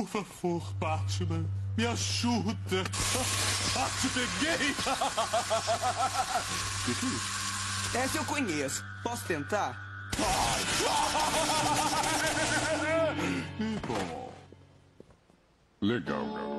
Por favor, Batman, me ajuda. Ah, te peguei! Que foi isso? Essa eu conheço. Posso tentar? Bom. Legal, garoto.